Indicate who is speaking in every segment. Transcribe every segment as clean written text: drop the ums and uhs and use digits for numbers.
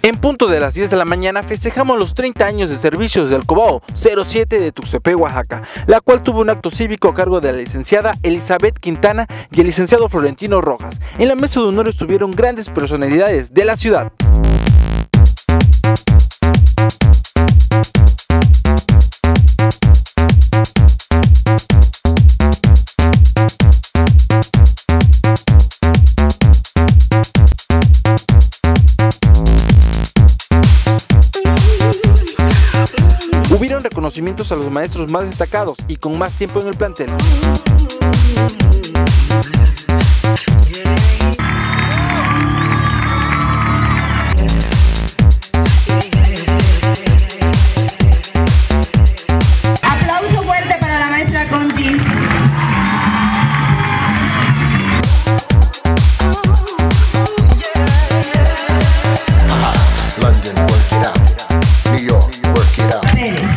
Speaker 1: En punto de las 10 de la mañana festejamos los 30 años de servicios del Cobao 07 de Tuxtepec, Oaxaca, la cual tuvo un acto cívico a cargo de la licenciada Elizabeth Quintana y el licenciado Florentino Rojas. En la mesa de honor estuvieron grandes personalidades de la ciudad. Hubieron reconocimientos a los maestros más destacados y con más tiempo en el plantel.
Speaker 2: Aplauso fuerte para la maestra Conti.
Speaker 3: London, work it out. New York, work it out.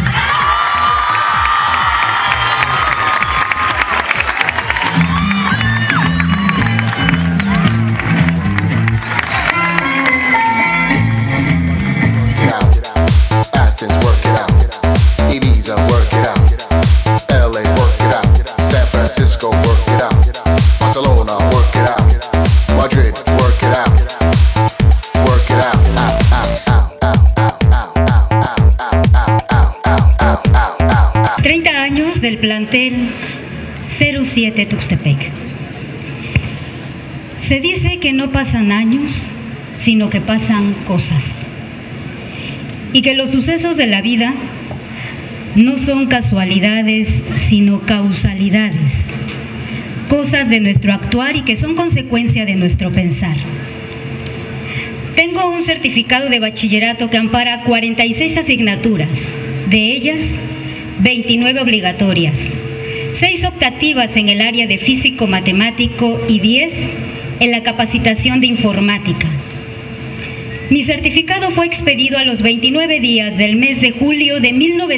Speaker 3: Athens, work it out. Ibiza, work it out. LA, work it out. San Francisco, work it out. Barcelona, work it out. Madrid, work it out. Work it out.
Speaker 4: 30 años del plantel 07 Tuxtepec. Se dice que no pasan años, sino que pasan cosas. Y que los sucesos de la vida no son casualidades, sino causalidades. Cosas de nuestro actuar y que son consecuencia de nuestro pensar. Tengo un certificado de bachillerato que ampara 46 asignaturas, de ellas 29 obligatorias, 6 optativas en el área de físico-matemático y 10 en la capacitación de informática. Mi certificado fue expedido a los 29 días del mes de julio de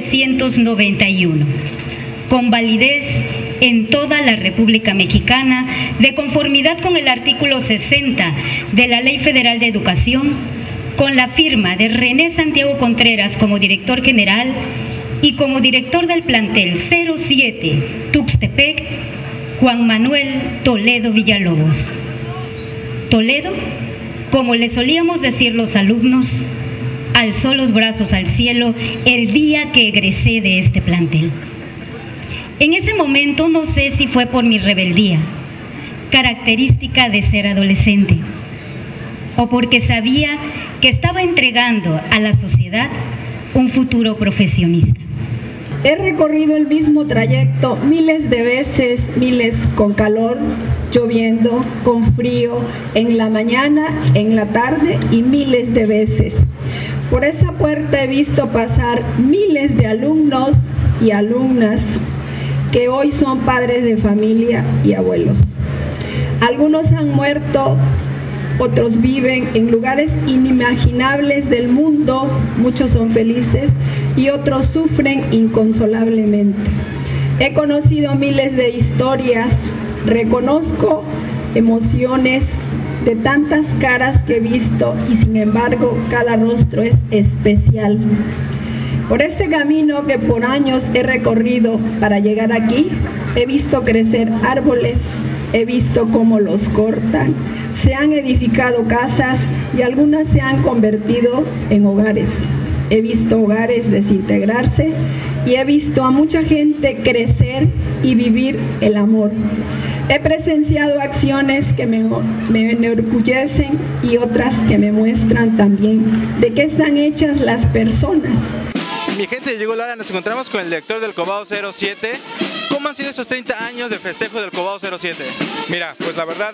Speaker 4: 1991, con validez en toda la República Mexicana, de conformidad con el artículo 60 de la Ley Federal de Educación, con la firma de René Santiago Contreras como director general y como director del plantel 07 Tuxtepec, Juan Manuel Toledo Villalobos. Toledo, como le solíamos decir los alumnos, alzó los brazos al cielo el día que egresé de este plantel. En ese momento no sé si fue por mi rebeldía, característica de ser adolescente, o porque sabía que estaba entregando a la sociedad un futuro profesionista.
Speaker 2: He recorrido el mismo trayecto miles de veces, miles con calor, lloviendo, con frío, en la mañana, en la tarde y miles de veces. Por esa puerta he visto pasar miles de alumnos y alumnas que hoy son padres de familia y abuelos. Algunos han muerto, otros viven en lugares inimaginables del mundo, muchos son felices y otros sufren inconsolablemente. He conocido miles de historias, reconozco emociones de tantas caras que he visto y sin embargo cada rostro es especial. Por este camino que por años he recorrido para llegar aquí, he visto crecer árboles, he visto cómo los cortan, se han edificado casas y algunas se han convertido en hogares. He visto hogares desintegrarse y he visto a mucha gente crecer y vivir el amor. He presenciado acciones que me enorgullecen y otras que me muestran también de qué están hechas las personas.
Speaker 1: Mi gente, llegó la hora, nos encontramos con el director del Cobao 07. ¿Cómo han sido estos 30 años de festejo del Cobao 07?
Speaker 5: Mira, pues la verdad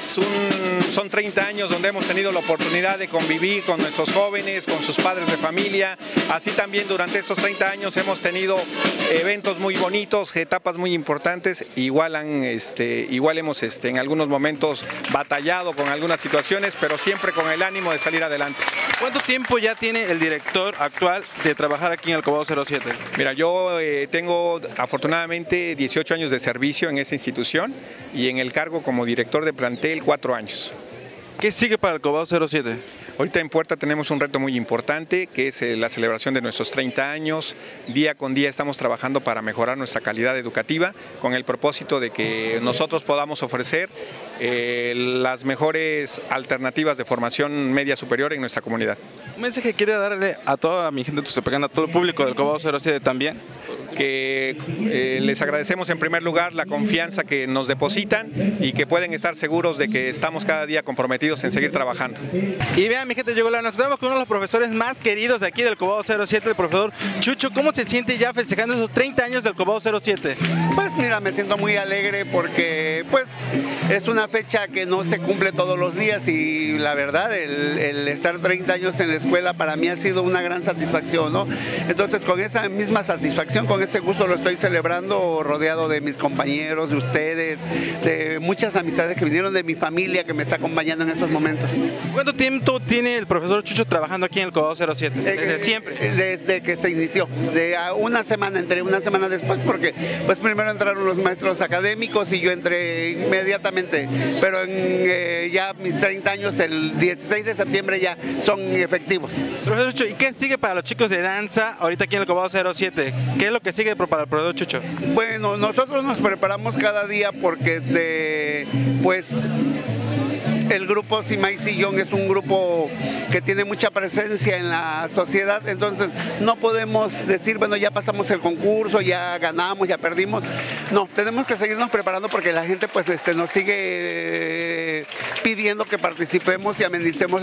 Speaker 5: son 30 años donde hemos tenido la oportunidad de convivir con nuestros jóvenes, con sus padres de familia. Así también durante estos 30 años hemos tenido eventos muy bonitos, etapas muy importantes. Igual hemos en algunos momentos batallado con algunas situaciones, pero siempre con el ánimo de salir adelante.
Speaker 1: ¿Cuánto tiempo ya tiene el director actual de trabajar aquí en el Cobao 07?
Speaker 5: Mira, yo tengo afortunadamente 18 años de servicio en esa institución y en el cargo como director de plantel 4 años.
Speaker 1: ¿Qué sigue para el Cobao 07?
Speaker 5: Ahorita en puerta tenemos un reto muy importante, que es la celebración de nuestros 30 años. Día con día estamos trabajando para mejorar nuestra calidad educativa, con el propósito de que nosotros podamos ofrecer las mejores alternativas de formación media superior en nuestra comunidad.
Speaker 1: ¿Un mensaje que quiere darle a toda mi gente tuxtepecana, a todo el público del Cobao 07 también?
Speaker 5: Que les agradecemos en primer lugar la confianza que nos depositan y que pueden estar seguros de que estamos cada día comprometidos en seguir trabajando.
Speaker 1: Y vean, mi gente, llegó la noche. Estamos con uno de los profesores más queridos de aquí del Cobao 07, el profesor Chucho. ¿Cómo se siente ya festejando esos 30 años del Cobao 07?
Speaker 6: Pues mira, me siento muy alegre porque pues es una fecha que no se cumple todos los días y la verdad el estar 30 años en la escuela para mí ha sido una gran satisfacción, ¿no? Entonces con esa misma satisfacción, con ese gusto lo estoy celebrando rodeado de mis compañeros, de ustedes, de muchas amistades que vinieron, de mi familia que me está acompañando en estos momentos.
Speaker 1: ¿Cuánto tiempo tiene el profesor Chucho trabajando aquí en el Cobao 07? ¿Desde siempre?
Speaker 6: Desde que se inició, de una semana, entré una semana después porque pues primero entraron los maestros académicos y yo entré inmediatamente, pero en ya mis 30 años, el 16 de septiembre ya son efectivos.
Speaker 1: Profesor Chucho, ¿y qué sigue para los chicos de danza ahorita aquí en el Cobao 07? ¿Qué es lo que sigue para el profesor Chucho?
Speaker 6: Bueno, nosotros nos preparamos cada día porque pues el grupo Simay Sillón es un grupo que tiene mucha presencia en la sociedad, entonces no podemos decir, bueno, ya pasamos el concurso, ya ganamos, ya perdimos. No, tenemos que seguirnos preparando porque la gente pues nos sigue pidiendo que participemos y amenicemos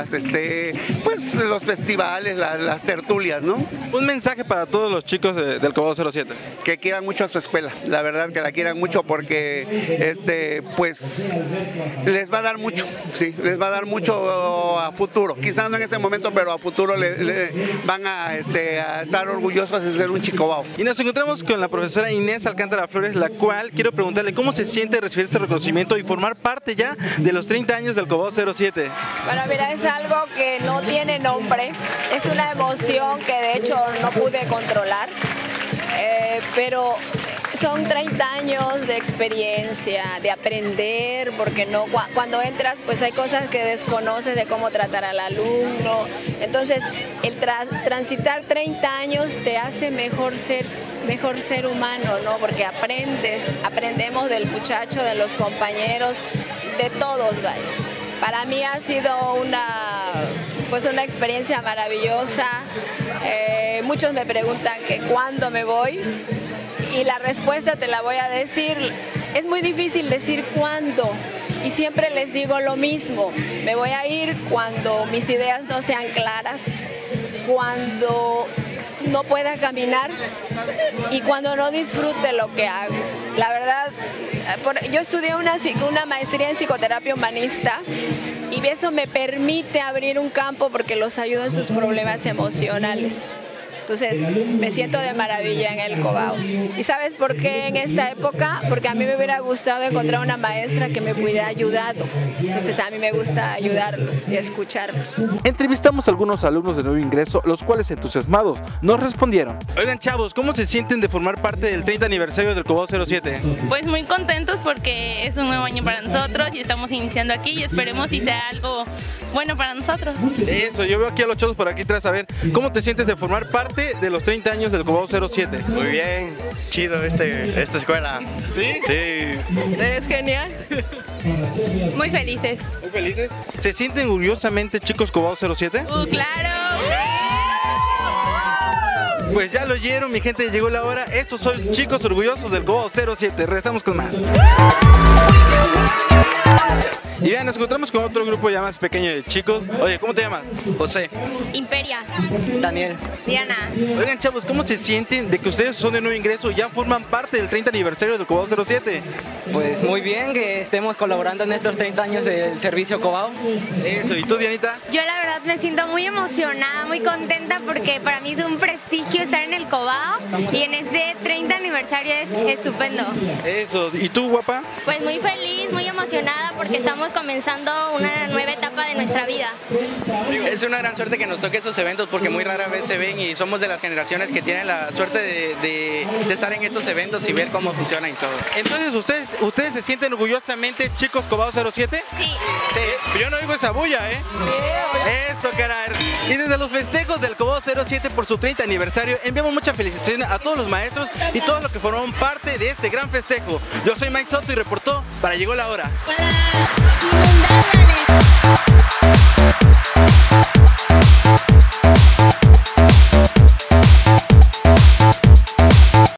Speaker 6: pues los festivales, las tertulias, ¿no?
Speaker 1: Un mensaje para todos los chicos del Cobao 07.
Speaker 6: Que quieran mucho a su escuela, la verdad que la quieran mucho porque pues les va a dar mucho, sí, les va a dar mucho a futuro, quizás no en este momento, pero a futuro le van a estar orgullosos de ser un Chicobao.
Speaker 1: Y nos encontramos con la profesora Inés Alcántara Flores, la cual quiero preguntarle cómo se siente recibir este reconocimiento y formar parte ya de los 30 años del Cobao 07.
Speaker 7: Bueno, mira, es algo que no tiene nombre, es una emoción que de hecho no pude controlar, pero son 30 años de experiencia, de aprender, porque no, cuando entras pues hay cosas que desconoces de cómo tratar al alumno. Entonces el transitar 30 años te hace mejor ser humano, ¿no? Porque aprendemos del muchacho, de los compañeros, de todos, vaya. Para mí ha sido una experiencia maravillosa. Muchos me preguntan que cuándo me voy. Y la respuesta te la voy a decir, es muy difícil decir cuándo y siempre les digo lo mismo, me voy a ir cuando mis ideas no sean claras, cuando no pueda caminar y cuando no disfrute lo que hago. La verdad, yo estudié una maestría en psicoterapia humanista y eso me permite abrir un campo porque los ayudo en sus problemas emocionales. Entonces me siento de maravilla en el Cobao. ¿Y sabes por qué en esta época? Porque a mí me hubiera gustado encontrar una maestra que me hubiera ayudado. Entonces a mí me gusta ayudarlos y escucharlos.
Speaker 1: Entrevistamos a algunos alumnos de nuevo ingreso, los cuales entusiasmados nos respondieron. Oigan, chavos, ¿cómo se sienten de formar parte del 30 aniversario del Cobao 07?
Speaker 8: Pues muy contentos porque es un nuevo año para nosotros y estamos iniciando aquí y esperemos que sea algo bueno para nosotros.
Speaker 1: Eso, yo veo aquí a los chavos por aquí atrás, a ver, ¿cómo te sientes de formar parte de los 30 años del Cobao 07?
Speaker 9: Muy bien, chido esta escuela.
Speaker 1: ¿Sí?
Speaker 9: Sí.
Speaker 8: Es genial. Muy felices.
Speaker 1: ¿Muy felices? ¿Se sienten orgullosamente chicos Cobao 07?
Speaker 8: ¡Claro!
Speaker 1: Pues ya lo oyeron, mi gente, llegó la hora. Estos son chicos orgullosos del Cobao 07. Regresamos con más. Y vean, nos encontramos con otro grupo ya más pequeño de chicos. Oye, ¿cómo te llamas?
Speaker 9: José.
Speaker 8: Imperia.
Speaker 9: Daniel.
Speaker 8: Diana.
Speaker 1: Oigan, chavos, ¿cómo se sienten de que ustedes son de nuevo ingreso y ya forman parte del 30 aniversario del Cobao 07?
Speaker 9: Pues muy bien que estemos colaborando en estos 30 años del servicio Cobao.
Speaker 1: Eso, ¿y tú, Dianita?
Speaker 10: Yo la verdad me siento muy emocionada, muy contenta porque para mí es un prestigio estar en el Cobao y en este 30 aniversario es estupendo.
Speaker 1: Eso, ¿y tú, guapa?
Speaker 10: Pues muy feliz, muy emocionada porque estamos estamos comenzando una nueva etapa de nuestra vida.
Speaker 9: Es una gran suerte que nos toque esos eventos porque muy rara vez se ven y somos de las generaciones que tienen la suerte de estar en estos eventos y ver cómo funciona y todo.
Speaker 1: Entonces, ¿ustedes se sienten orgullosamente chicos Cobao 07?
Speaker 10: Sí.
Speaker 1: Sí. Yo no oigo esa bulla, ¿eh? Sí. Eso, caray. Y desde los festejos del Cobao 07 por su 30 aniversario, enviamos muchas felicitaciones a todos los maestros y todos los que formaron parte de este gran festejo. Yo soy Mike Soto y reportó para Llegó la Hora.
Speaker 10: Hola.